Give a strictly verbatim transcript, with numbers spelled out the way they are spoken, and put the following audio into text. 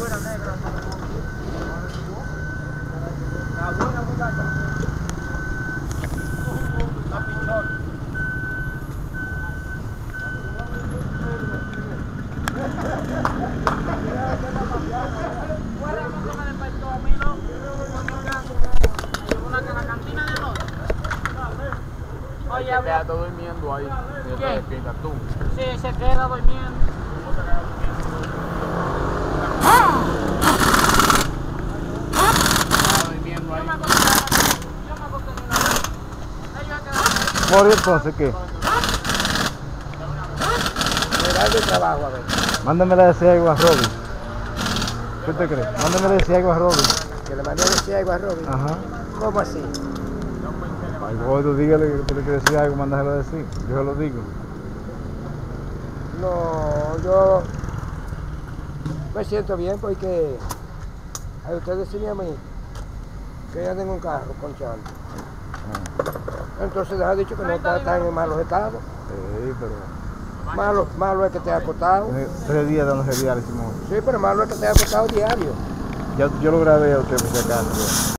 buena negra. La buena muchacha. La pichón. Oye, se queda todo durmiendo ahí. Y te despiertas tú. Sí, se queda durmiendo. durmiendo ahí. ¿Por entonces qué? Mira de trabajo, a ver. Mándame a decir algo a Robin. ¿Qué te crees? Mándame a decir algo a Robin. Que le mandé a decir algo a Robin. Ajá. ¿Cómo así? Ay, gordo, dígale que tú le quieres decir algo, mándaselo a decir. Yo se lo digo. No, yo me siento bien porque a ustedes decían a mí que yo tengo un carro con Charlie. Ah. Entonces les ha dicho que no está, está en malos estados. Sí, pero... Malo, malo es que te ha acostado. Tres días dándose diario, Simón. Sí, pero malo es que te ha acostado diario. Ya, yo lo grabé a usted por si acaso.